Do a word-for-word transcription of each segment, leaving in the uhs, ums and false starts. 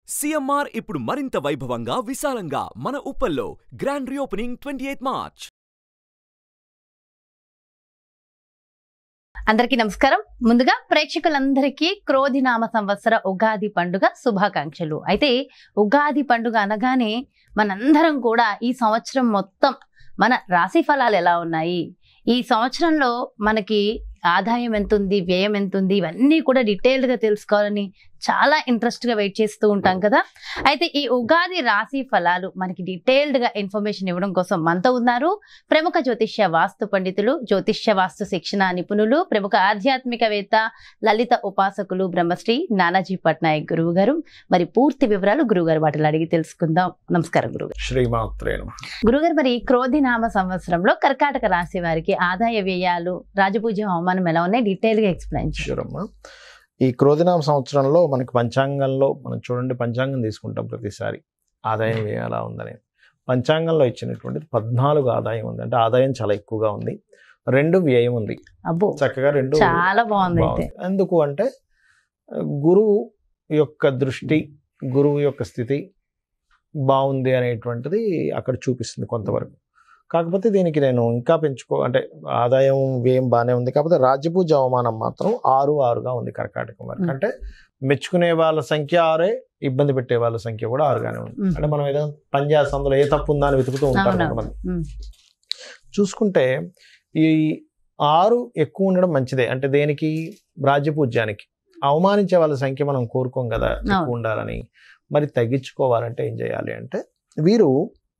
CMR ఇప్పుడు మరింత వైభవంగా విశాలంగా మన ఉప్పల్లో grand reopening twenty eighth March. అందరికీ నమస్కారం. ముందుగా ప్రేక్షకులందరికీ క్రోధినామ సంవత్సర ఉగాది పండుగ శుభాకాంక్షలు. అయితే ఉగాది పండుగ అనగానే మనందరం కూడా ఈ సంవత్సరం మొత్తం మన రాశి ఫలాలు ఎలా ఉన్నాయి, ఈ సంవత్సరంలో మనకి ఆదాయం ఎంత ఉంది, వ్యయం ఎంత ఉంది, ఇవన్నీ కూడా డీటెయిల్డ్గా తెలుసుకోవాలని చాలా ఇంట్రెస్ట్గా వెయిట్ చేస్తూ ఉంటాం కదా. అయితే ఈ ఉగాది రాశి ఫలాలు మనకి డీటెయిల్డ్గా ఇన్ఫర్మేషన్ ఇవ్వడం కోసం మనతో ఉన్నారు ప్రముఖ జ్యోతిష్య వాస్తు పండితులు, జ్యోతిష్య వాస్తు శిక్షణ నిపుణులు, ప్రముఖ ఆధ్యాత్మికవేత్త, లలిత ఉపాసకులు బ్రహ్మశ్రీ నానాజీ పట్నాయక్ గురువు గారు. మరి పూర్తి వివరాలు గురువుగారు వాటిలో అడిగి తెలుసుకుందాం. నమస్కారం గురుగారు. శ్రీమాత్రే నమః. గురుగారు, మరి క్రోధినామ సంవత్సరంలో కర్కాటక రాశి వారికి ఆదాయ వ్యయాలు, రాజపూజ హోమానం ఎలా ఉన్నాయి, డీటెయిల్గా ఎక్స్ప్లెయిన్ చేయండి. ఈ క్రోధినామ సంవత్సరంలో మనకి పంచాంగంలో మనం చూడండి, పంచాంగం తీసుకుంటాం ప్రతిసారి ఆదాయం ఎలా ఉందని. పంచాంగంలో ఇచ్చినటువంటి పద్నాలుగు ఆదాయం ఉంది, అంటే ఆదాయం చాలా ఎక్కువగా ఉంది. రెండు వ్యయం ఉంది, అబ్బో చక్కగా రెండు చాలా బాగుంది. ఎందుకు అంటే గురువు యొక్క దృష్టి, గురువు యొక్క స్థితి బాగుంది అనేటువంటిది అక్కడ చూపిస్తుంది కొంతవరకు. కాకపోతే దీనికి నేను ఇంకా పెంచుకో అంటే ఆదాయం వ్యయం బాగానే ఉంది, కాకపోతే రాజ్యపూజ అవమానం మాత్రం ఆరు ఆరుగా ఉంది కర్కాటకం వరకు. అంటే మెచ్చుకునే వాళ్ళ సంఖ్య ఆరే, ఇబ్బంది పెట్టే వాళ్ళ సంఖ్య కూడా ఆరుగానే ఉంది. అంటే మనం ఏదైనా పని చేస్తాం, అందులో ఏ తప్పు ఉందా అని వెతుకుతూ ఉంటాం కొంతమంది. చూసుకుంటే ఈ ఆరు ఎక్కువ ఉండడం మంచిదే. అంటే దేనికి? రాజ్యపూజ్యానికి. అవమానించే వాళ్ళ సంఖ్య మనం కోరుకోం కదా ఎక్కువ ఉండాలని. మరి తగ్గించుకోవాలంటే ఏం చేయాలి అంటే, వీరు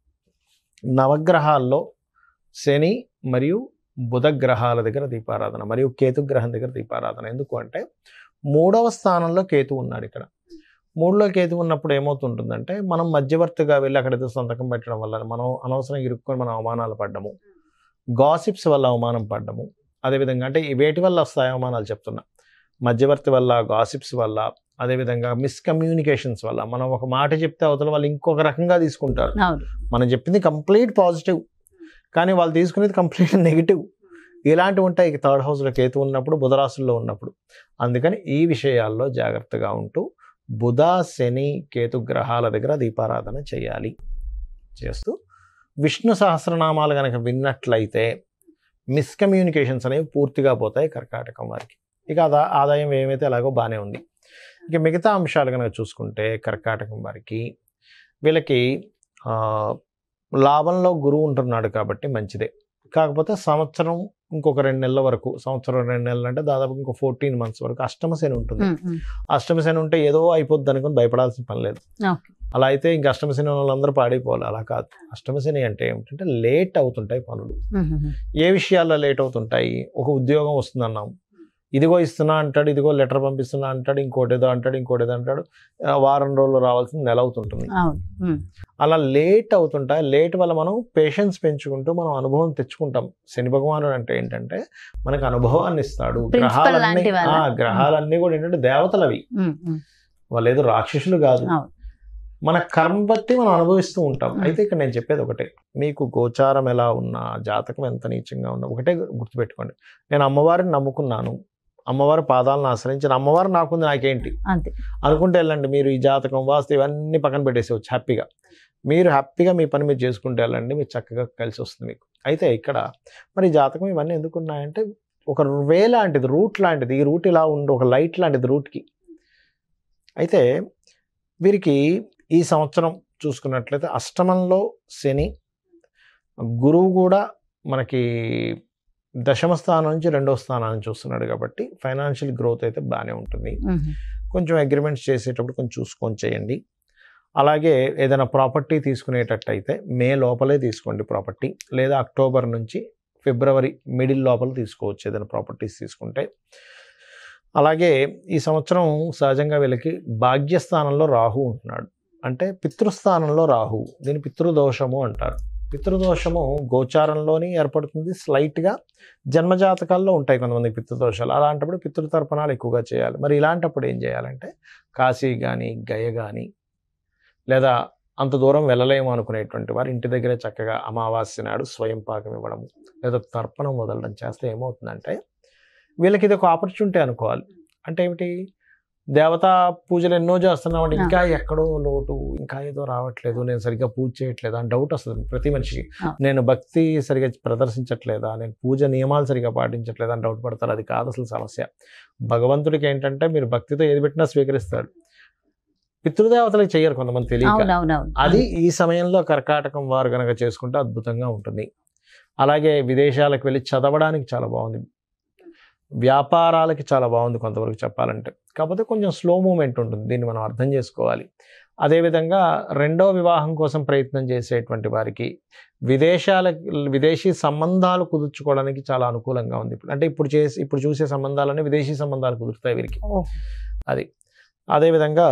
నవగ్రహాల్లో శని మరియు బుధ గ్రహాల దగ్గర దీపారాధన, మరియు కేతుగ్రహం దగ్గర దీపారాధన. ఎందుకు అంటే మూడవ స్థానంలో కేతు ఉన్నాడు. ఇక్కడ మూడులో కేతు ఉన్నప్పుడు ఏమవుతుంటుందంటే, మనం మధ్యవర్తిగా వెళ్ళి అక్కడైతే సంతకం పెట్టడం వల్ల మనం అనవసరంగా ఇరుక్కొని మనం అవమానాలు పడ్డము, గాసిప్స్ వల్ల అవమానం పడ్డము. అదేవిధంగా అంటే వేటి వల్ల వస్తాయి అవమానాలు చెప్తున్నా, మధ్యవర్తి వల్ల, గాసిప్స్ వల్ల, అదేవిధంగా మిస్కమ్యూనికేషన్స్ వల్ల. మనం ఒక మాట చెప్తే అవతల వాళ్ళు ఇంకొక రకంగా తీసుకుంటారు. మనం చెప్పింది కంప్లీట్ పాజిటివ్, కానీ వాళ్ళు తీసుకునేది కంప్లీట్ నెగిటివ్. ఇలాంటివి ఉంటాయి థర్డ్ హౌస్లో కేతు ఉన్నప్పుడు, బుధరాశుల్లో ఉన్నప్పుడు. అందుకని ఈ విషయాల్లో జాగ్రత్తగా ఉంటూ బుధ, శని, కేతు గ్రహాల దగ్గర దీపారాధన చేయాలి. చేస్తూ విష్ణు సహస్రనామాలు కనుక విన్నట్లయితే మిస్కమ్యూనికేషన్స్ అనేవి పూర్తిగా పోతాయి కర్కాటకం వారికి. ఇక ఆదా ఆదాయం ఏమైతే అలాగో బాగానే ఉంది. ఇక మిగతా అంశాలు కనుక చూసుకుంటే కర్కాటకం వారికి వీళ్ళకి లాభంలో గురువు ఉంటున్నాడు కాబట్టి మంచిదే. కాకపోతే సంవత్సరం ఇంకొక రెండు నెలల వరకు, సంవత్సరం రెండు నెలలు అంటే దాదాపు ఇంకో ఫోర్టీన్ మంత్స్ వరకు అష్టమ శని ఉంటుంది. అష్టమ శని ఉంటే ఏదో అయిపోద్ది అనుకుని భయపడాల్సిన పని లేదు. అలా అయితే ఇంక అష్టమ శని వాళ్ళందరూ పాడైపోవాలి. అలా కాదు. అష్టమ శని అంటే ఏమిటంటే లేట్ అవుతుంటాయి పనులు. ఏ విషయాల్లో లేట్ అవుతుంటాయి? ఒక ఉద్యోగం వస్తుందన్నాం, ఇదిగో ఇస్తున్నా అంటాడు, ఇదిగో లెటర్ పంపిస్తున్నా అంటాడు, ఇంకోటి ఏదో అంటాడు, ఇంకోటి ఏదో అంటాడు. వారం రోజులు రావాల్సింది నెల అవుతుంటుంది. అలా లేట్ అవుతుంటాయి. లేట్ వల్ల మనం పేషెన్స్ పెంచుకుంటూ మనం అనుభవం తెచ్చుకుంటాం. శని భగవానుడు అంటే ఏంటంటే మనకు అనుభవాన్ని ఇస్తాడు. గ్రహాలన్నీ గ్రహాలన్నీ కూడా ఏంటంటే దేవతలు అవి, వాళ్ళు ఏదో రాక్షసులు కాదు. మన కర్మ బట్టి మనం అనుభవిస్తూ ఉంటాం. అయితే ఇక్కడ నేను చెప్పేది ఒకటే, మీకు గోచారం ఎలా ఉన్నా, జాతకం ఎంత నీచంగా ఉన్నా ఒకటే గుర్తుపెట్టుకోండి, నేను అమ్మవారిని నమ్ముకున్నాను, అమ్మవారి పాదాలను ఆశ్రయించిన అమ్మవారు నాకుంది, నాకేంటి అనుకుంటే వెళ్ళండి. మీరు ఈ జాతకం, వాస్తు ఇవన్నీ పక్కన పెట్టేసేవచ్చు. హ్యాపీగా మీరు హ్యాపీగా మీ పని మీరు చేసుకుంటే వెళ్ళండి, మీరు చక్కగా కలిసి వస్తుంది మీకు. అయితే ఇక్కడ మరి జాతకం ఇవన్నీ ఎందుకున్నాయంటే ఒక వే లాంటిది, రూట్ లాంటిది. ఈ రూట్ ఇలా ఉండి ఒక లైట్ లాంటిది రూట్కి. అయితే వీరికి ఈ సంవత్సరం చూసుకున్నట్లయితే అష్టమంలో శని, గురువు కూడా మనకి దశమ స్థానం నుంచి రెండవ స్థానాన్ని చూస్తున్నాడు కాబట్టి ఫైనాన్షియల్ గ్రోత్ అయితే బాగానే ఉంటుంది. కొంచెం అగ్రిమెంట్స్ చేసేటప్పుడు కొంచెం చూసుకొని చేయండి. అలాగే ఏదైనా ప్రాపర్టీ తీసుకునేటట్టయితే మే లోపలే తీసుకోండి ప్రాపర్టీ, లేదా అక్టోబర్ నుంచి ఫిబ్రవరి మిడిల్ లోపల తీసుకోవచ్చు ఏదైనా ప్రాపర్టీస్ తీసుకుంటే. అలాగే ఈ సంవత్సరం సహజంగా వీళ్ళకి భాగ్యస్థానంలో రాహు ఉంటున్నాడు, అంటే పితృస్థానంలో రాహు. దీని పితృదోషము అంటారు. పితృదోషము గోచారంలోని ఏర్పడుతుంది, స్లైట్గా జన్మజాతకాల్లో ఉంటాయి కొంతమంది పితృదోషాలు. అలాంటప్పుడు పితృతర్పణాలు ఎక్కువగా చేయాలి. మరి ఇలాంటప్పుడు ఏం చేయాలంటే కాశీ కానీ, గయ కానీ, లేదా అంత దూరం వెళ్ళలేము అనుకునేటువంటి వారు ఇంటి దగ్గరే చక్కగా అమావాస్య నాడు స్వయం పాకం ఇవ్వడము, లేదా తర్పణం వదలడం చేస్తే ఏమవుతుందంటే వీళ్ళకి ఇది ఒక ఆపర్చునిటీ అనుకోవాలి. అంటే ఏమిటి, దేవతా పూజలు ఎన్నో చేస్తున్నామంటే ఇంకా ఎక్కడో లోటు, ఇంకా ఏదో రావట్లేదు, నేను సరిగ్గా పూజ చేయట్లేదా అని డౌట్ వస్తుంది ప్రతి మనిషికి. నేను భక్తి సరిగ్గా ప్రదర్శించట్లేదా, నేను పూజ నియమాలు సరిగ్గా పాటించట్లేదా అని డౌట్ పడతారు. అది కాదు అసలు సమస్య. భగవంతుడికి ఏంటంటే మీరు భక్తితో ఏది పెట్టినా స్వీకరిస్తాడు. పితృదేవతలకు చెయ్యరు కొంతమంది తెలియక. అది ఈ సమయంలో కర్కాటకం వారు కనుక చేసుకుంటే అద్భుతంగా ఉంటుంది. అలాగే విదేశాలకు వెళ్ళి చదవడానికి చాలా బాగుంది, వ్యాపారాలకి చాలా బాగుంది కొంతవరకు చెప్పాలంటే. కాకపోతే కొంచెం స్లో మూమెంట్ ఉంటుంది, దీన్ని మనం అర్థం చేసుకోవాలి. అదేవిధంగా రెండో వివాహం కోసం ప్రయత్నం చేసేటువంటి వారికి విదేశాల విదేశీ సంబంధాలు కుదుర్చుకోవడానికి చాలా అనుకూలంగా ఉంది. అంటే ఇప్పుడు చేసి ఇప్పుడు చూసే సంబంధాలన్నీ విదేశీ సంబంధాలు కుదురుతాయి వీరికి. అది అదేవిధంగా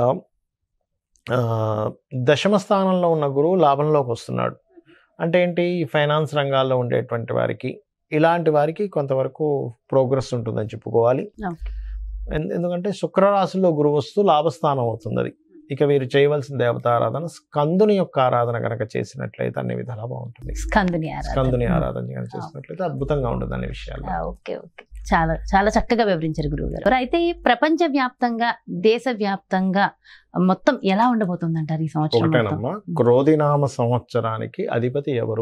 దశమ స్థానంలో ఉన్న గురువు లాభంలోకి వస్తున్నాడు. అంటే ఏంటి, ఫైనాన్స్ రంగాల్లో ఉండేటువంటి వారికి, ఇలాంటి వారికి కొంతవరకు ప్రోగ్రెస్ ఉంటుందని చెప్పుకోవాలి. ఎందుకంటే శుక్రరాశిలో గురువు వస్తూ లాభస్థానం అవుతుంది అది. ఇక వీరు చేయవలసిన దేవతారాధన స్కందుని యొక్క ఆరాధన కనుక చేసినట్లయితే అన్ని విధాలా బాగుంటుంది. స్కందుని స్కందుని ఆరాధన కనుక చేసినట్లయితే అద్భుతంగా ఉంటుంది అనే విషయాలు. ఓకే ఓకే చాలా చాలా చక్కగా వివరించారు గురువు గారు. అయితే ప్రపంచ వ్యాప్తంగా, దేశ వ్యాప్తంగా మొత్తం ఎలా ఉండబోతుంది అంటారు ఈ సంవత్సరం? ఒకటేనమ్మా, క్రోధినామ సంవత్సరానికి అధిపతి ఎవరు,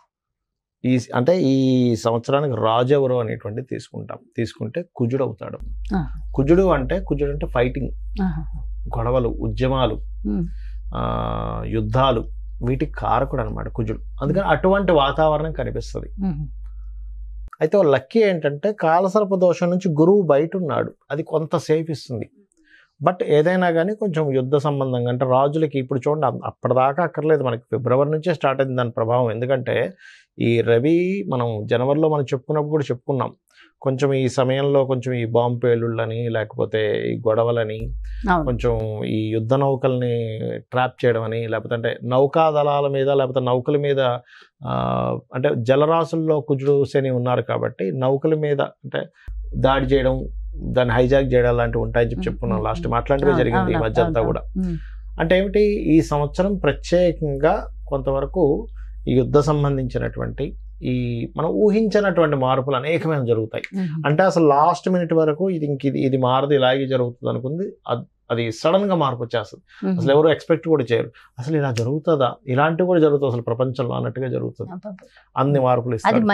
ఈ అంటే ఈ సంవత్సరానికి రాజు ఎవరు అనేటువంటి తీసుకుంటాం. తీసుకుంటే కుజుడు అవుతాడు. కుజుడు అంటే కుజుడు అంటే ఫైటింగ్, గొడవలు, ఉద్యమాలు, ఆ యుద్ధాలు, వీటికి కారకుడు అనమాట కుజుడు. అందుకని అటువంటి వాతావరణం కనిపిస్తుంది. అయితే లక్కీ ఏంటంటే కాలసర్ప దోషం నుంచి గురువు బయట ఉన్నాడు, అది కొంత సేఫ్ ఇస్తుంది. బట్ ఏదైనా కానీ కొంచెం యుద్ధ సంబంధంగా, అంటే రాజులకి ఇప్పుడు చూడండి అప్పటిదాకా అక్కర్లేదు, మనకి ఫిబ్రవరి నుంచే స్టార్ట్ అయింది దాని ప్రభావం. ఎందుకంటే ఈ రవి మనం జనవరిలో మనం చెప్పుకున్నప్పుడు కూడా చెప్పుకున్నాం, కొంచెం ఈ సమయంలో కొంచెం ఈ బాంబు పేలుళ్ళని, లేకపోతే ఈ గొడవలని, కొంచెం ఈ యుద్ధ నౌకల్ని ట్రాప్ చేయడం అని, లేకపోతే అంటే నౌకా దళాల మీద, లేకపోతే నౌకల మీద, అంటే జలరాశుల్లో కుజుడు శని ఉన్నారు కాబట్టి నౌకల మీద అంటే దాడి చేయడం, దాన్ని హైజాక్ చేయడం లాంటివి ఉంటాయని చెప్పి చెప్పుకున్నాం లాస్ట్. అట్లాంటివే జరిగింది ఈ మధ్య అంతా కూడా. అంటే ఏమిటి, ఈ సంవత్సరం ప్రత్యేకంగా కొంతవరకు ఈ యుద్ధ సంబంధించినటువంటి ఈ మనం ఊహించినటువంటి మార్పులు అనేకమైన జరుగుతాయి. అంటే అసలు లాస్ట్ మినిట్ వరకు ఇది ఇంక ఇది ఇది మారదు, ఇలాగే జరుగుతుంది అనుకుంది, అది సడన్ గా మార్పు వచ్చేస్తుంది. అసలు ఎవరు ఎక్స్పెక్ట్ కూడా చేయరు, అసలు ఇలా జరుగుతుందా, ఇలాంటివి కూడా జరుగుతుంది అసలు ప్రపంచంలో అన్నట్టుగా జరుగుతుంది. అన్ని మార్పులు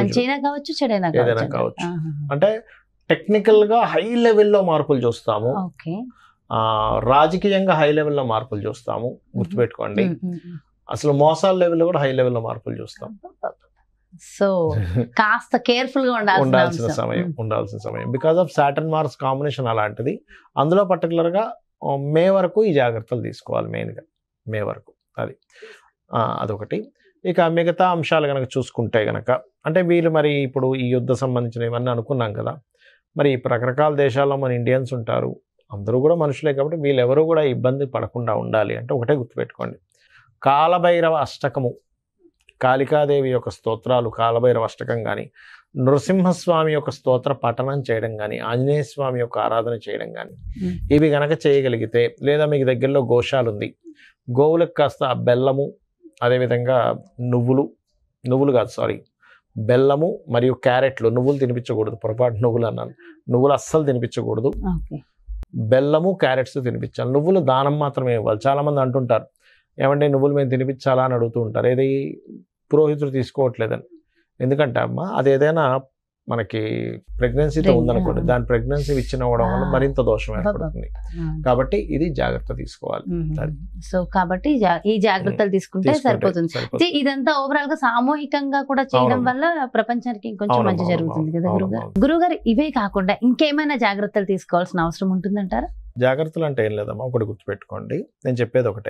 ఏదైనా కావచ్చు. అంటే టెక్నికల్ గా హై లెవెల్లో మార్పులు చూస్తాము, ఆ రాజకీయంగా హై లెవెల్లో మార్పులు చూస్తాము, గుర్తుపెట్టుకోండి. అసలు మోసాల లెవెల్లో కూడా హై లెవెల్లో మార్పులు చూస్తాం. సో కాస్త కేర్ఫుల్ గా ఉండాల్సిన సమయం ఉండాల్సిన సమయం because of Saturn Mars combination అలాంటిది. అందులో పర్టికులర్ గా మే వరకు ఈ జాగ్రత్తలు తీసుకోవాలి, మెయిన్ గా మే వరకు. అది అదొకటి. ఇక మిగతా అంశాలు కనుక చూసుకుంటే గనక, అంటే వీళ్ళు మరి ఇప్పుడు ఈ యుద్ధ సంబంధించిన ఇవన్నీ అనుకున్నాం కదా, మరి రకరకాల దేశాల్లో మన ఇండియన్స్ ఉంటారు, అందరూ కూడా మనుషులే కాబట్టి వీళ్ళెవరూ కూడా ఇబ్బంది పడకుండా ఉండాలి అంటే ఒకటే గుర్తుపెట్టుకోండి, కాలభైరవ అష్టకము, కాళికాదేవి యొక్క స్తోత్రాలు, కాలభైరవ అష్టకం కానీ, నృసింహస్వామి యొక్క స్తోత్ర పఠనం చేయడం కానీ, ఆంజనేయ స్వామి యొక్క ఆరాధన చేయడం కానీ, ఇవి గనక చేయగలిగితే, లేదా మీకు దగ్గరలో గోశాల ఉంది, గోవులకు కాస్త బెల్లము, అదేవిధంగా నువ్వులు నువ్వులు కాదు సారీ బెల్లము మరియు క్యారెట్లు, నువ్వులు తినిపించకూడదు, పొరపాటు నువ్వులు అన్నాను, నువ్వులు అస్సలు తినిపించకూడదు, బెల్లము క్యారెట్స్ తినిపించాలి. నువ్వులు దానం మాత్రమే ఇవ్వాలి. చాలామంది అంటుంటారు ఏమంటే నువ్వులు మేము తినిపించాలా అని అడుగుతూ ఉంటారు, ఏది పురోహితుడు తీసుకోవట్లేదని. ఎందుకంటే అమ్మ అది ఏదైనా మనకి ప్రెగ్నెన్సీతో ఉందనుకోండి, దాని ప్రెగ్నెన్సీ ఇచ్చినవ్వడం వల్ల మరింత దోషం ఏర్పడుతుంది. కాబట్టి ఇది జాగ్రత్త తీసుకోవాలి. సో కాబట్టి ఈ జాగ్రత్తలు తీసుకుంటే సరిపోతుంది. ఇదంతా ఓవరాల్ గా సామూహికంగా కూడా చేయడం వల్ల ప్రపంచానికి ఇంకొంచెం మంచి జరుగుతుంది కదా గురుగారు. గురుగారు ఇవే కాకుండా ఇంకేమైనా జాగ్రత్తలు తీసుకోవాల్సిన అవసరం ఉంటుందంటారా? జాగ్రత్తలు అంటే ఏం లేదమ్మా, ఒకటి గుర్తుపెట్టుకోండి, నేను చెప్పేది ఒకటే,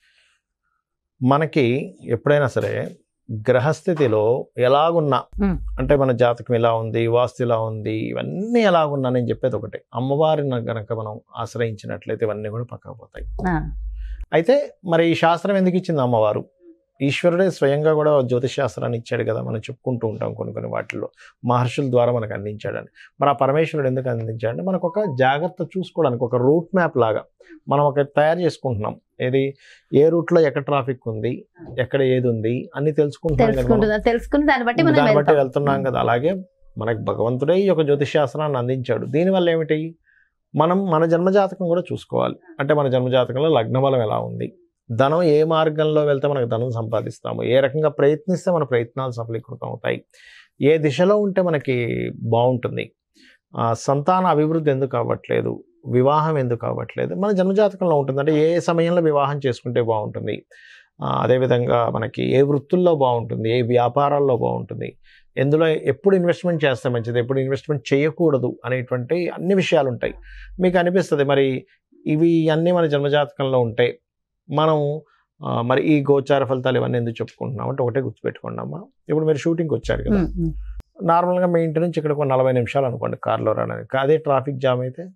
మనకి ఎప్పుడైనా సరే గ్రహస్థితిలో ఎలాగున్నా, అంటే మన జాతకం ఎలా ఉంది, వాస్తు ఎలా ఉంది, ఇవన్నీ ఎలాగున్నా, నేను చెప్పేది ఒకటే, అమ్మవారిని గనక మనం ఆశ్రయించినట్లయితే ఇవన్నీ కూడా పక్కకు పోతాయి. అయితే మరి ఈ శాస్త్రం ఎందుకు ఇచ్చింది అమ్మవారు? ఈశ్వరుడే స్వయంగా కూడా జ్యోతిష్ శాస్త్రాన్ని ఇచ్చాడు కదా, మనం చెప్పుకుంటూ ఉంటాం కొన్ని కొన్ని వాటిల్లో, మహర్షుల ద్వారా మనకు అందించాడని. మరి ఆ పరమేశ్వరుడు ఎందుకు అందించాడంటే మనకు ఒక జాగ్రత్త చూసుకోవడానికి, ఒక రూట్ మ్యాప్ లాగా మనం ఒక తయారు చేసుకుంటున్నాం. ఏది ఏ రూట్ లో ఎక్కడ ట్రాఫిక్ ఉంది, ఎక్కడ ఏది ఉంది అన్ని తెలుసుకుంటున్నాం, తెలుసుకుని దాన్ని బట్టి దాన్ని బట్టి వెళ్తున్నాం కదా. అలాగే మనకు భగవంతుడే ఈ యొక్క జ్యోతిష్ శాస్త్రాన్ని అందించాడు. దీనివల్ల ఏమిటి, మనం మన జన్మజాతకం కూడా చూసుకోవాలి. అంటే మన జన్మజాతకంలో లగ్నబలం ఎలా ఉంది, ధనం ఏ మార్గంలో వెళ్తే మనకు ధనం సంపాదిస్తాము, ఏ రకంగా ప్రయత్నిస్తే మన ప్రయత్నాలు సఫలీకృతం అవుతాయి, ఏ దిశలో ఉంటే మనకి బాగుంటుంది, సంతాన అభివృద్ధి ఎందుకు అవ్వట్లేదు, వివాహం ఎందుకు అవ్వట్లేదు, మన జన్మజాతకంలో ఉంటుంది. అంటే ఏ సమయంలో వివాహం చేసుకుంటే బాగుంటుంది, అదేవిధంగా మనకి ఏ వృత్తుల్లో బాగుంటుంది, ఏ వ్యాపారాల్లో బాగుంటుంది, ఎందులో ఎప్పుడు ఇన్వెస్ట్మెంట్ చేస్తే మంచిది, ఎప్పుడు ఇన్వెస్ట్మెంట్ చేయకూడదు అనేటువంటి అన్ని విషయాలు ఉంటాయి. మీకు అనిపిస్తుంది మరి ఇవి అన్నీ మన జన్మజాతకంలో ఉంటాయి, మనం మరి ఈ గోచార ఫలితాలు ఇవన్నీ ఎందుకు చెప్పుకుంటున్నాం అంటే ఒకటే గుర్తుపెట్టుకున్నామా, ఇప్పుడు మీరు షూటింగ్కి వచ్చారు కదా, నార్మల్గా మీ ఇంటి నుంచి ఇక్కడ ఒక నలభై నిమిషాలు అనుకోండి కార్లో రావడానికి, అదే ట్రాఫిక్ జామ్ అయితే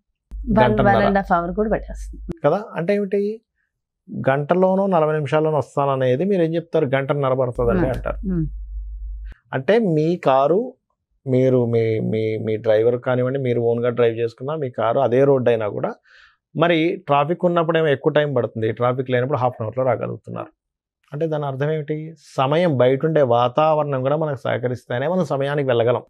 కదా. అంటే ఏమిటి, గంటలోనో నలభై నిమిషాల్లోనో వస్తాననేది మీరు ఏం చెప్తారు, గంటన్నర పడుతుందండి అంటారు. అంటే మీ కారు మీరు మీ మీ మీ డ్రైవర్ కానివ్వండి, మీరు ఓన్గా డ్రైవ్ చేసుకున్నా మీ కారు అదే రోడ్డు అయినా కూడా మరి ట్రాఫిక్ ఉన్నప్పుడేమో ఎక్కువ టైం పడుతుంది, ట్రాఫిక్ లేనప్పుడు హాఫ్ అన్ అవర్లో రాగలుగుతున్నారు. అంటే దాని అర్థం ఏమిటి, సమయం బయట ఉండే వాతావరణం కూడా మనకు సహకరిస్తేనే మనం సమయానికి వెళ్ళగలం.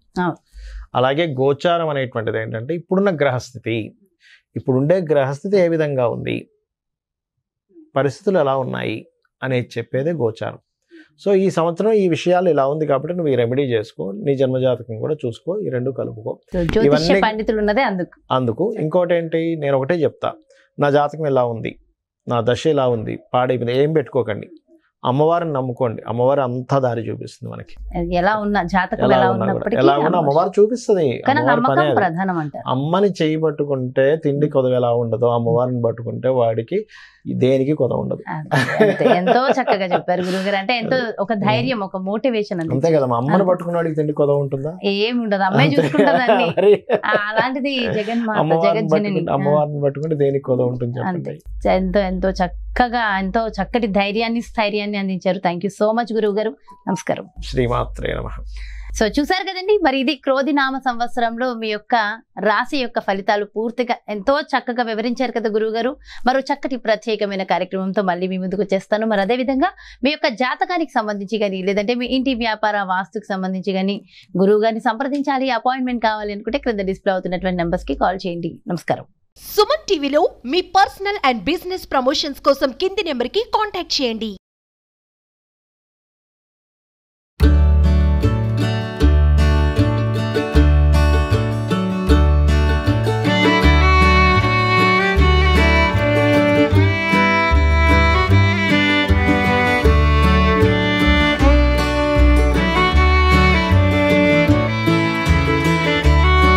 అలాగే గోచారం అనేటువంటిది ఏంటంటే ఇప్పుడున్న గ్రహస్థితి, ఇప్పుడుండే గ్రహస్థితి ఏ విధంగా ఉంది, పరిస్థితులు ఎలా ఉన్నాయి అనేది చెప్పేదే గోచారం. సో ఈ సంవత్సరం ఈ విషయాలు ఇలా ఉంది కాబట్టి నువ్వు ఈ రెమెడీ చేసుకో, నీ జన్మజాతకం కూడా చూసుకో, ఈ రెండు కలుపుకో. పండితులు ఉన్నదే అందుకు అందుకు ఇంకోటి ఏంటి, నేను ఒకటే చెప్తా, నా జాతకం ఎలా ఉంది, నా దశ ఎలా ఉంది, పాడైపోయింది, ఏం పెట్టుకోకండి, అమ్మవారిని నమ్ముకోండి, అమ్మవారు అంతా దారి చూపిస్తుంది మనకి. ఎలా ఉన్నా జాతకం ఎలా ఉన్నప్పటికీ ఎలా ఉన్నా అమ్మవారు చూపిస్తుంది. ప్రధానం అంటారు. అమ్మని చేయి పట్టుకుంటే తిండి కొదవ ఎలా ఉండదు, అమ్మవారిని పట్టుకుంటే వాడికి దేనికి కొదవ ఉండదు. ఎంతో చక్కగా చెప్పారు గురువుగారు. అంటే ఎంతో ఒక ధైర్యం, ఒక మోటివేషన్ అంతే కదా. అమ్మని పట్టుకున్న వాడికి తిండి కొదవ ఉంటుందా, ఏమి ఉండదు, అమ్మాయి చూసుకుంటుందండి. అలాంటిది జగన్మాత జగజ్జనని, అమ్మవారిని పట్టుకుంటే దేనికి కొదవ ఉంటుంది. ఎంతో ఎంతో చక్కగా ఎంతో చక్కటి ధైర్యాన్ని స్థైర్యాన్ని అందించారు. థ్యాంక్ యూ సో మచ్ గురువు గారు. నమస్కారం. శ్రీమాత్రే నమః. సో చూసారు కదండి, మరి ఇది క్రోధి నామ సంవత్సరంలో మీ యొక్క రాశి యొక్క ఫలితాలు పూర్తిగా ఎంతో చక్కగా వివరించారు కదా గురువు గారు. మరో చక్కటి ప్రత్యేకమైన కార్యక్రమంతో మళ్ళీ మీ ముందుకు వచ్చేస్తాను. మరి అదేవిధంగా మీ యొక్క జాతకానికి సంబంధించి కానీ, లేదంటే మీ ఇంటి వ్యాపార వాస్తుకు సంబంధించి కానీ గురువు గారిని సంప్రదించాలి, అపాయింట్మెంట్ కావాలి అనుకుంటే క్రింద డిస్ప్లే అవుతున్నటువంటి నెంబర్స్ కి కాల్ చేయండి. నమస్కారం. సుమన్ టీవీలో మీ పర్సనల్ అండ్ బిజినెస్ ప్రమోషన్స్ కోసం కింది నెంబర్ కి కాంటాక్ట్ చేయండి.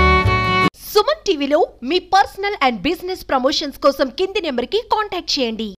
సుమన్ టీవీలో మీ పర్సనల్ అండ్ బిజినెస్ ప్రమోషన్స్ కోసం కింది నెంబర్ కి కాంటాక్ట్ చేయండి.